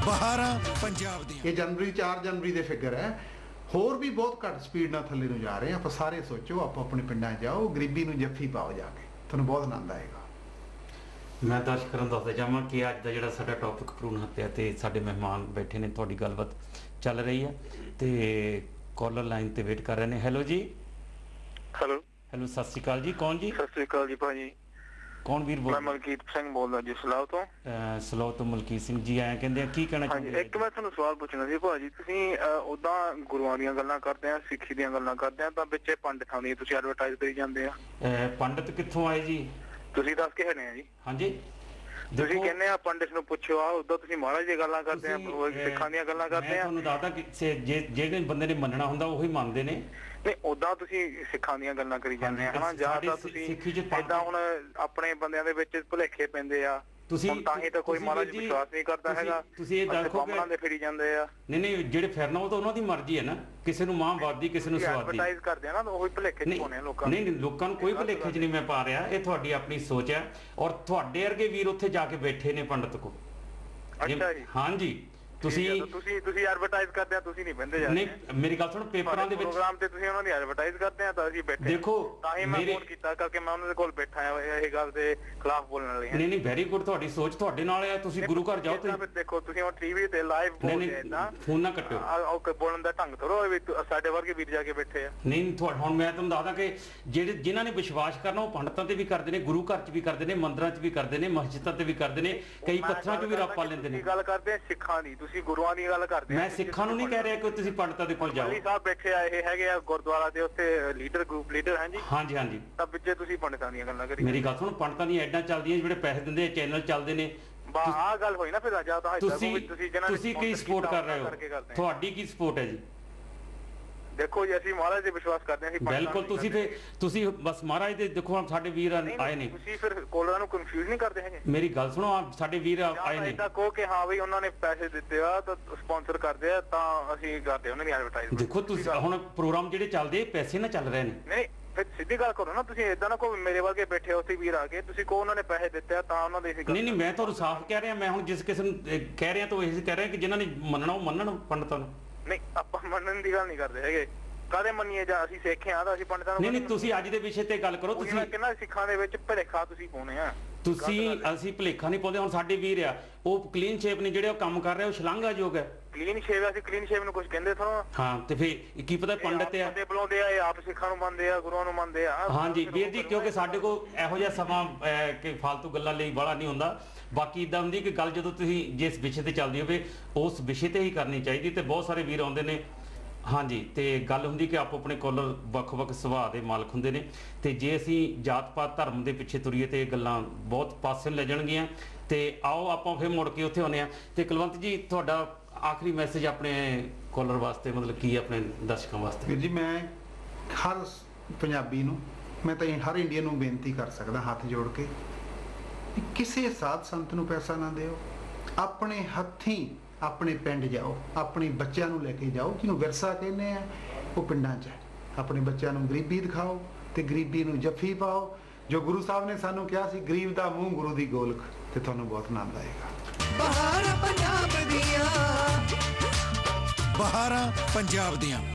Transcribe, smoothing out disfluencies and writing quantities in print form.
बहारां पंजाब दी ये जनवरी 4 जनवरी के फिगर है। होर भी बहुत घट स्पीड नाल थल्ले नूं जा रहे हैं। आप सारे सोचो, आप अपने पिंडां जाओ, गरीबी नूं जफ्फी पाओ, जाके तुहानूं बहुत आनंद आएगा। मैं दर्शਕਾਂ ਨੂੰ ਦੱਸਦਾ ਜਾਵਾਂ ਕਿ ਅੱਜ ਦਾ ਜਿਹੜਾ ਸਾਡਾ ਟੌਪਿਕ ਭਰੂਣ ਹੱਤਿਆ ਤੇ ਸਾਡੇ ਮਹਿਮਾਨ ਬੈਠੇ ਨੇ, ਤੁਹਾਡੀ ਗੱਲਬਾਤ ਚੱਲ ਰਹੀ ਹੈ ਤੇ ਕਾਲਰ ਲਾਈਨ ਤੇ ਵੇਟ ਕਰ ਰਹੇ ਨੇ। ਹੈਲੋ ਜੀ। ਹੈਲੋ ਹੈਲੋ, ਸਤਿ ਸ਼੍ਰੀ ਅਕਾਲ ਜੀ। ਕੌਣ ਜੀ? ਸਤਿ ਸ਼੍ਰੀ ਅਕਾਲ ਜੀ ਭਾਜੀ। ਕੌਣ ਵੀਰ ਬੋਲ? ਮੈਂ ਮਲਕੀਤ ਸਿੰਘ ਬੋਲਦਾ ਜੀ, ਸਲਾਹ ਤੋਂ। ਸਲਾਹ ਤੋਂ ਮਲਕੀਤ ਸਿੰਘ ਜੀ ਆਏ ਕਹਿੰਦੇ ਆ, ਕੀ ਕਹਿਣਾ ਚਾਹੁੰਦੇ? ਹਾਂਜੀ, ਇੱਕ ਮੈਂ ਤੁਹਾਨੂੰ ਸਵਾਲ ਪੁੱਛਣਾ ਸੀ ਭਾਜੀ। ਤੁਸੀਂ ਉਦਾਂ ਗੁਰੂਆਂ ਦੀਆਂ ਗੱਲਾਂ ਕਰਦੇ ਆ, ਸਿੱਖੀ ਦੀਆਂ ਗੱਲਾਂ ਕਰਦੇ ਆ, ਤਾਂ ਵਿੱਚ ਪੰਡਿਤਾਂ ਦੀ ਤੁਸੀਂ ਐਡਵਰਟਾਈਜ਼ ਕਰੀ ਜਾਂਦੇ ਆ। ਪੰਡਿਤ ਕਿੱਥੋਂ ਆਏ ਜੀ? ਤੁਸੀਂ ਦੱਸ ਕੇ ਹਟੇ ਆ ਜੀ। ਹਾਂਜੀ, ਤੁਸੀਂ ਕਹਿੰਦੇ ਆ ਪੰਡਿਤ ਨੂੰ ਪੁੱਛੋ, ਆ ਉਦਾਂ ਤੁਸੀਂ ਮਹਾਰਾਜ ਦੀਆਂ ਗੱਲਾਂ ਕਰਦੇ ਆ, ਸਿੱਖਾਂ ਦੀਆਂ ਗੱਲਾਂ ਕਰਦੇ ਆ। ਤੁਹਾਨੂੰ ਦੱਸਦਾ ਕਿ ਜਿਹੜੇ ਬੰਦੇ ਨੇ ਮੰਨਣਾ ਹੁੰਦਾ ਉਹੀ ਮੰਨਦੇ ਨੇ। ਨਹੀਂ, ਉਦਾਂ ਤੁਸੀਂ ਸਿੱਖਾਂ ਦੀਆਂ ਗੱਲਾਂ ਕਰੀ ਜਾਂਦੇ ਆ ਹਨਾ, ਜਾਂ ਤਾਂ ਤੁਸੀਂ ਏਦਾਂ ਹੁਣ ਆਪਣੇ ਬੰਦਿਆਂ ਦੇ ਵਿੱਚ ਭੁਲੇਖੇ ਪੈਂਦੇ ਆ। ਤੁਸੀਂ ਤਾਂ ਹੀ ਤਾਂ ਕੋਈ ਮਹਾਰਾਜ ਵਿਸ਼ਵਾਸ ਨਹੀਂ ਕਰਦਾ ਹੈਗਾ। ਤੁਸੀਂ ਇਹ ਦੇਖੋ ਕਿ ਦੇ ਫਿਰੀ ਜਾਂਦੇ ਆ। ਨਹੀਂ, ਜਿਹੜੇ ਫਿਰਨਾ ਉਹ ਤਾਂ ਉਹਨਾਂ ਦੀ ਮਰਜ਼ੀ ਹੈ ਨਾ, ਕਿਸੇ ਨੂੰ ਮਾਂ ਵਾਦੀ, ਕਿਸੇ ਨੂੰ ਸਵਾਦੀ। ਐਡਵਰਟਾਈਜ਼ ਕਰਦੇ ਆ ਨਾ, ਉਹੀ ਭੁਲੇਖੇ ਚ ਪਾਉਂਦੇ ਆ ਲੋਕਾਂ ਨੂੰ। ਨਹੀਂ, ਲੋਕਾਂ ਨੂੰ ਕੋਈ ਭੁਲੇਖੇ ਚ ਨਹੀਂ ਮੈਂ ਪਾ ਰਿਹਾ, ਇਹ ਤੁਹਾਡੀ ਆਪਣੀ ਸੋਚ ਹੈ। ਔਰ ਤੁਹਾਡੇ ਵਰਗੇ ਵੀਰ ਉੱਥੇ ਜਾ ਕੇ ਬੈਠੇ ਨੇ ਪੰਡਤ ਕੋ। ਅੱਛਾ ਜੀ। ਹਾਂਜੀ, ਤੁਸੀਂ ਐਡਵਰਟਾਈਜ਼ ਕਰਦੇ ਆ, ਤੁਸੀਂ ਨਹੀਂ ਬੰਦੇ ਜਾਂਦੇ। ਨਹੀਂ, ਮੇਰੀ ਗੱਲ ਸੁਣ, ਪੇਪਰਾਂ ਦੇ ਵਿੱਚ ਪ੍ਰੋਗਰਾਮ ਤੇ ਤੁਸੀਂ ਉਹਨਾਂ ਦੀ ਐਡਵਰਟਾਈਜ਼ ਕਰਦੇ ਆ, ਤਾਂ ਅਸੀਂ ਬੈਠੇ ਦੇਖੋ। ਤਾਂ ਹੀ ਮੈਂ ਫੋਨ ਕੀਤਾ ਕਰਕੇ ਮੈਂ ਉਹਨਾਂ ਦੇ ਕੋਲ ਬੈਠਾ ਆ ਇਹ ਗੱਲ ਦੇ ਖਿਲਾਫ ਬੋਲਣ ਲਈ। ਨਹੀਂ, ਵੈਰੀ ਗੁੱਡ, ਤੁਹਾਡੀ ਸੋਚ ਤੁਹਾਡੇ ਨਾਲ ਹੈ। ਤੁਸੀਂ ਗੁਰੂ ਘਰ ਜਾਓ। ਤੁਸੀਂ ਦੇਖੋ, ਤੁਸੀਂ ਹੁਣ ਟੀਵੀ ਤੇ ਲਾਈਵ ਬੋਲਦੇ ਆ ਨਾ, ਫੋਨ ਨਾ ਕੱਟਿਓ। ਉਹ ਬੋਲਣ ਦਾ ਢੰਗ ਥੋੜੋ ਵੀ ਸਾਡੇ ਵਰਗੇ ਵੀਰ ਜਾ ਕੇ ਬੈਠੇ ਆ। ਨਹੀਂ, ਹੁਣ ਮੈਂ ਤੁਹਾਨੂੰ ਦੱਸਦਾ ਕਿ ਜਿਨ੍ਹਾਂ ਨੇ ਵਿਸ਼ਵਾਸ ਕਰਨਾ ਉਹ ਪੰਡਤਾਂ ਤੇ ਵੀ ਕਰਦੇ ਨੇ, ਗੁਰੂ ਘਰ 'ਚ ਵੀ ਕਰਦੇ ਨੇ, ਮੰਦਿਰਾਂ 'ਚ ਵੀ ਕਰਦੇ ਨੇ, ਮਸਜਿਦਾਂ ਤੇ ਵੀ ਕਰਦੇ ਨੇ, ਕਈ ਪੱਥਰਾਂ 'ਚ ਵੀ ਰੱਬ ਪਾ ਲੈਂਦੇ ਨੇ। ਗੱਲ ਕਰਦੇ ਆ ਸਿੱਖਾਂ ਦੀ, ਤੁਸੀਂ ਗੁਰੂਆਂ ਦੀ ਗੱਲ ਕਰਦੇ ਆ। ਮੈਂ ਸਿੱਖਾਂ ਨੂੰ ਨਹੀਂ ਕਹਿ ਰਿਹਾ ਕਿ ਤੁਸੀਂ ਪੰਡਤਾਂ ਦੇ ਕੋਲ ਜਾਓ। ਮੌਲਵੀ ਸਾਹਿਬ ਬੈਠੇ ਆ, ਇਹ ਹੈਗੇ ਆ ਗੁਰਦੁਆਰਾ ਦੇ ਉੱਤੇ ਲੀਡਰ, ਗਰੁੱਪ ਲੀਡਰ। ਹਾਂਜੀ ਹਾਂਜੀ। ਤਾਂ ਵਿੱਚੇ ਤੁਸੀਂ ਪੰਡਤਾਂ ਦੀਆਂ ਗੱਲਾਂ ਕਰੀ। ਮੇਰੀ ਗੱਲ ਸੁਣ, ਪੰਡਤਾਂ ਦੀਆਂ ਐਡਾਂ ਚੱਲਦੀਆਂ, ਜਿਹੜੇ ਪੈਸੇ ਦਿੰਦੇ ਆ, ਚੈਨਲ ਚੱਲਦੇ ਨੇ। ਆਹ ਗੱਲ ਹੋਈ ਨਾ ਫਿਰ। ਜਾਂ ਤਾਂ ਤੁਸੀਂ ਕੀ ਸਪੋਰਟ ਕਰ ਰਹੇ ਹੋ? ਤੁਹਾਡੀ ਕੀ ਸਪੋਰਟ ਹੈ ਜੀ? ਦੇਖੋ ਜੀ, ਅਸੀਂ ਮਹਾਰਾਜ ਤੇ ਵਿਸ਼ਵਾਸ ਕਰਦੇ ਹਾਂ। ਬਿਲਕੁਲ, ਤੁਸੀਂ ਬਸ ਮਹਾਰਾਜ ਦੇ ਦੇਖੋ, ਸਾਡੇ ਵੀਰ ਆਏ ਨੇ। ਤੁਸੀਂ ਫਿਰ ਕੋਲਰਾਂ ਨੂੰ ਕਨਫਿਊਜ਼ ਨਹੀਂ ਕਰਦੇ ਹੈਗੇ? ਮੇਰੀ ਗੱਲ ਸੁਣੋ, ਸਾਡੇ ਵੀਰ ਆਏ ਨੇ। ਤਾਂ ਕਹੋ ਕਿ ਹਾਂ ਬਈ ਉਹਨਾਂ ਨੇ ਪੈਸੇ ਦਿੱਤੇ ਆ ਤਾਂ ਸਪਾਂਸਰ ਕਰਦੇ ਆ, ਤਾਂ ਅਸੀਂ ਕਰਦੇ ਉਹਨਾਂ ਦੀ ਐਡਵਰਟਾਈਜ਼। ਦੇਖੋ, ਤੁਸੀਂ ਹੁਣ ਪ੍ਰੋਗਰਾਮ ਜਿਹੜੇ ਚੱਲਦੇ ਪੈਸੇ ਨਾਲ ਚੱਲ ਰਹੇ ਨੇ। ਨਹੀਂ, ਫਿਰ ਸਿੱਧੀ ਗੱਲ ਕਰੋ ਨਾ। ਤੁਸੀਂ ਏਦਾਂ ਨਾ ਕਹੋ ਮੇਰੇ ਵਰਗੇ ਬੈਠੇ ਉੱਥੇ ਵੀਰ ਆ ਕੇ, ਤੁਸੀਂ ਕਹੋ ਉਹਨਾਂ ਨੇ ਪੈਸੇ ਦਿੱਤੇ ਆ ਤਾਂ ਉਹਨਾਂ ਦੇ। ਨਹੀਂ, ਮੈਂ ਤੁਹਾਨੂੰ ਸਾਫ਼ ਕਹਿ ਰਿਹਾ। ਮੈਂ ਹੁਣ ਜਿਸ ਕਿਸੇ ਨੂੰ ਕਹਿ ਰਿਹਾ ਤਾਂ ਇਹ ਕਹਿ ਰਿਹਾ ਕਿ ਜਿਨ੍ਹਾਂ ਨੇ ਮੰਨਣਾ ਉਹ ਮੰਨਣ ਪੰਡਤਾਂ ਨੂੰ। ਨਹੀਂ, ਆਪਾਂ ਮੰਨਣ ਦੀ ਗੱਲ ਨਹੀਂ ਕਰਦੇ ਹੈਗੇ। ਕਾਹਦੇ ਮੰਨੀਏ? ਜਾਂ ਅਸੀਂ ਸਿੱਖੇ ਆ ਤਾਂ ਅਸੀਂ ਪੰਡਤਾਂ ਨੂੰ। ਨਹੀਂ, ਤੁਸੀਂ ਅੱਜ ਦੇ ਵਿਸ਼ੇ ਤੇ ਗੱਲ ਕਰੋ। ਤੁਸੀਂ ਕਿੰਨਾ ਸਿੱਖਾਂ ਦੇ ਵਿੱਚ ਭੁਲੇਖਾ ਤੁਸੀਂ ਪਾਉਣੇ ਆ। ਅਸੀਂ ਭੁਲੇਖਾ ਨਹੀਂ ਪਾਉਂਦੇ। ਹੁਣ ਸਾਡੇ ਵੀਰ ਆ, ਉਹ ਕਲੀਨ ਸ਼ੇਪ ਨੇ, ਜਿਹੜੇ ਉਹ ਕੰਮ ਕਰ ਰਹੇ ਉਹ ਸ਼ਲਾਘਾਯੋਗ ਹੈ। ਕਲੀਨ ਸ਼ੇਪ, ਅਸੀਂ ਕਲੀਨ ਸ਼ੇਪ ਨੂੰ ਕੁਝ ਕਹਿੰਦੇ ਥੋੜਾ। ਹਾਂ, ਤੇ ਫੇਰ ਕੀ ਪਤਾ ਪੰਡਤ ਆ ਬੁਲਾਉਂਦੇ ਆ, ਇਹ ਆਪ ਸਿੱਖਾਂ ਨੂੰ ਮੰਨਦੇ ਆ, ਗੁਰੂਆਂ ਨੂੰ ਮੰਨਦੇ ਆ। ਹਾਂਜੀ ਵੀਰ ਜੀ, ਕਿਉਂਕਿ ਸਾਡੇ ਕੋਲ ਇਹੋ ਜਿਹਾ ਸਮਾਂ ਕਿ ਫालतू ਗੱਲਾਂ ਲਈ ਬੜਾ ਨਹੀਂ ਹੁੰਦਾ। ਬਾਕੀ ਇਦਾਂ ਹੁੰਦੀ ਕਿ ਗੱਲ ਜਦੋਂ ਤੁਸੀਂ ਜਿਸ ਵਿਸ਼ੇ ਤੇ ਚੱਲਦੀ ਹੋਵੇ ਉਸ ਵਿਸ਼ੇ ਤੇ ਹੀ ਕਰਨੀ ਚਾਹੀਦੀ। ਤੇ ਬਹੁਤ ਸਾਰੇ ਵੀਰ ਆਉਂਦੇ ਨੇ। ਹਾਂਜੀ, ਤੇ ਗੱਲ ਹੁੰਦੀ ਕਿ ਆਪੋ ਆਪਣੇ ਕੋਲਰ ਵੱਖ-ਵੱਖ ਸੁਭਾਅ ਦੇ ਮਾਲਕ ਹੁੰਦੇ ਨੇ। ਤੇ ਜੇ ਅਸੀਂ ਜਾਤ ਪਾਤ ਧਰਮ ਦੇ ਪਿੱਛੇ ਤੁਰੀਏ ਤੇ ਇਹ ਗੱਲਾਂ ਬਹੁਤ ਪਾਸੇ ਲੈ ਜਾਣਗੀਆਂ। ਤੇ ਆਓ ਆਪਾਂ ਫਿਰ ਮੁੜ ਕੇ ਉੱਥੇ ਆਉਂਦੇ ਹਾਂ। ਤੇ ਕੁਲਵੰਤ ਜੀ, ਤੁਹਾਡਾ ਆਖਰੀ ਮੈਸੇਜ ਆਪਣੇ ਕਾਲਰ ਵਾਸਤੇ ਮਤਲਬ ਕੀ, ਆਪਣੇ ਦਰਸ਼ਕਾਂ ਵਾਸਤੇ? ਵੀਰ ਜੀ, ਮੈਂ ਹਰ ਪੰਜਾਬੀ ਨੂੰ, ਮੈਂ ਤਾਂ ਹਰ ਇੰਡੀਅਨ ਨੂੰ ਬੇਨਤੀ ਕਰ ਸਕਦਾ ਹੱਥ ਜੋੜ ਕੇ, ਕਿਸੇ ਸਾਧ ਸੰਤ ਨੂੰ ਪੈਸਾ ਨਾ ਦਿਓ। ਆਪਣੇ ਹੱਥੀਂ ਆਪਣੇ ਪਿੰਡ ਜਾਓ, ਆਪਣੇ ਬੱਚਿਆਂ ਨੂੰ ਲੈ ਕੇ ਜਾਓ। ਜਿਹਨੂੰ ਵਿਰਸਾ ਕਹਿੰਦੇ ਆ ਉਹ ਪਿੰਡਾਂ 'ਚ ਹੈ। ਆਪਣੇ ਬੱਚਿਆਂ ਨੂੰ ਗਰੀਬੀ ਦਿਖਾਓ ਤੇ ਗਰੀਬੀ ਨੂੰ ਜੱਫੀ ਪਾਓ। ਜੋ ਗੁਰੂ ਸਾਹਿਬ ਨੇ ਸਾਨੂੰ ਕਿਹਾ ਸੀ, ਗਰੀਬ ਦਾ ਮੂੰਹ ਗੁਰੂ ਦੀ ਗੋਲਕ, ਤੇ ਤੁਹਾਨੂੰ ਬਹੁਤ ਆਨੰਦ ਆਏਗਾ। ਬਹਾਰਾਂ ਪੰਜਾਬ ਦੀਆਂ, ਬਹਾਰਾਂ ਪੰਜਾਬ ਦੀਆਂ।